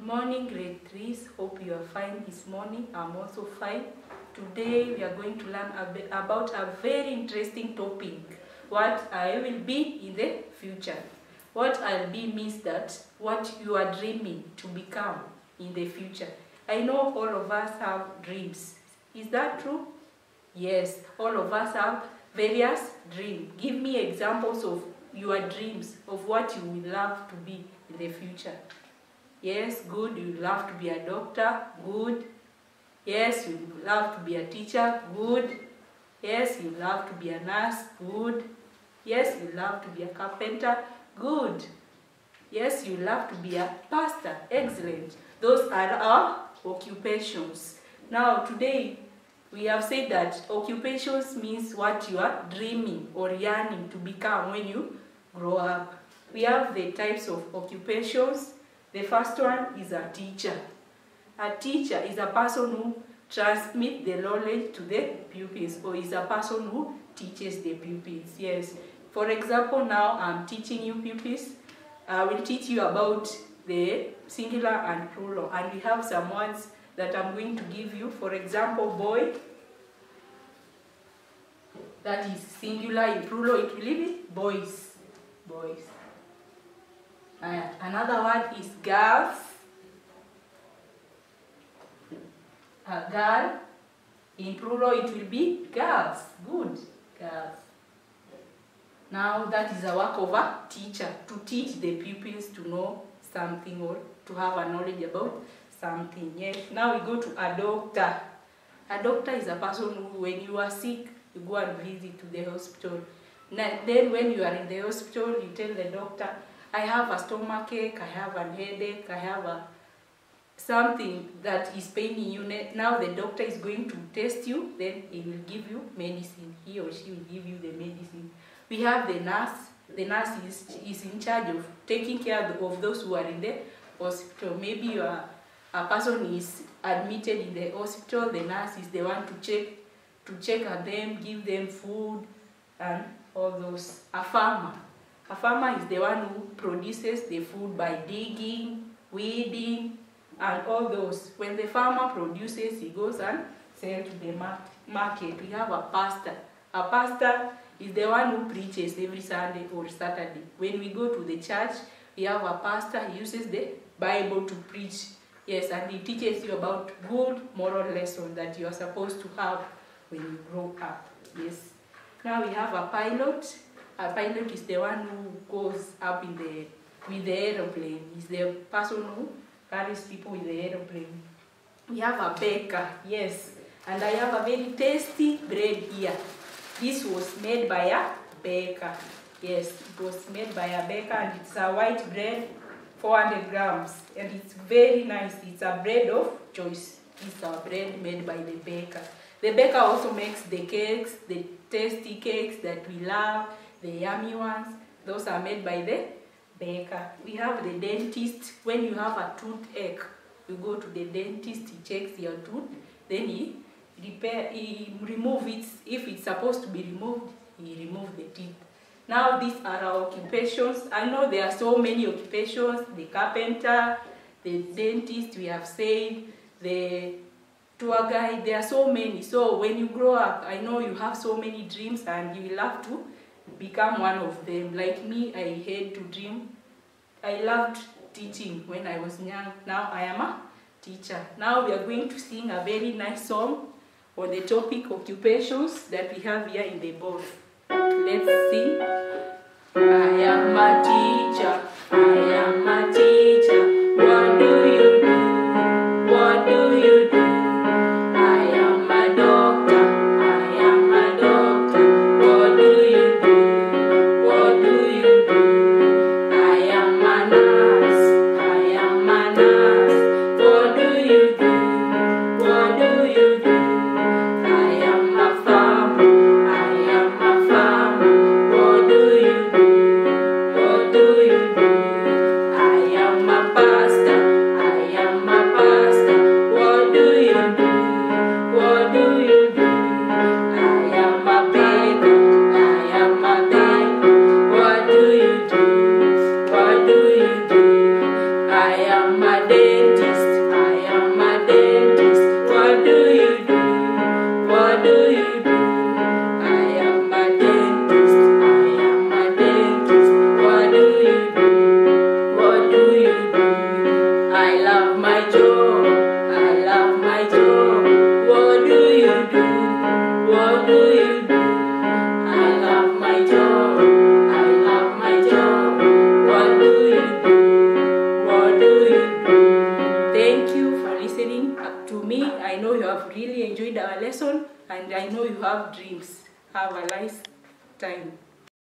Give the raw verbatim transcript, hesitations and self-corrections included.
morning, grade threes. Hope you are fine this morning. I'm also fine. Today we are going to learn a bit about a very interesting topic. What I will be in the future. What I'll be means that what you are dreaming to become in the future. I know all of us have dreams. Is that true? Yes, all of us have various dreams. Give me examples of your dreams, of what you will love to be in the future. Yes, good, you love to be a doctor, good. Yes, you love to be a teacher, good. Yes, you love to be a nurse, good. Yes, you love to be a carpenter, good. Yes, you love to be a pastor, excellent. Those are our occupations. Now, today, we have said that occupations means what you are dreaming or yearning to become when you grow up. We have the types of occupations. The first one is a teacher. A teacher is a person who transmits the knowledge to the pupils, or is a person who teaches the pupils. Yes. For example, now I'm teaching you pupils. I will teach you about the singular and plural, and we have some words that I'm going to give you. For example, boy. That is singular. In plural, it will be boys. Boys. Uh, another word is girls. A girl. In plural, it will be girls. Good. Girls. Now, that is a work of a teacher, to teach the pupils to know something or to have a knowledge about something. Yes. Now we go to a doctor. A doctor is a person who, when you are sick, you go and visit to the hospital. Now, then when you are in the hospital, you tell the doctor, I have a stomach ache, I have a headache, I have a something that is paining you. Now the doctor is going to test you, then he will give you medicine. He or she will give you the medicine. We have the nurse. The nurse is, is in charge of taking care of those who are in the hospital. Maybe you are, a person is admitted in the hospital, the nurse is the one to check, to check on them, give them food, and all those. A farmer. A farmer is the one who produces the food by digging, weeding, and all those. When the farmer produces, he goes and sells to the market. We have a pastor. A pastor is the one who preaches every Sunday or Saturday. When we go to the church, we have a pastor. He uses the Bible to preach. Yes, and he teaches you about good moral lessons that you are supposed to have when you grow up. Yes. Now we have a pilot. A pilot is the one who goes up in the with the aeroplane. He's the person who carries people with the aeroplane. We have a baker. Yes. And I have a very tasty bread here. This was made by a baker. Yes, it was made by a baker, and it's a white bread, four hundred grams, and it's very nice. It's a bread of choice. It's a bread made by the baker. The baker also makes the cakes, the tasty cakes that we love, the yummy ones. Those are made by the baker. We have the dentist. When you have a toothache, you go to the dentist, he checks your tooth, then he repair, he remove it. If it's supposed to be removed, he remove the teeth. Now these are our occupations. I know there are so many occupations. The carpenter, the dentist, we have said, the tour guide, there are so many. So when you grow up, I know you have so many dreams and you will have to become one of them. Like me, I had to dream. I loved teaching when I was young. Now I am a teacher. Now we are going to sing a very nice song on the topic occupations that we have here in the board. Let's sing. I am a teacher. I am a teacher. What do you do? What do you do? I am a doctor. I am a doctor. What do you do? What do you do? I am a nurse. I am a nurse. What do you do? What do you do? I am a farmer. I am a farmer. What do you do? What do you do? have really enjoyed our lesson, and I know you have dreams. Have a nice time.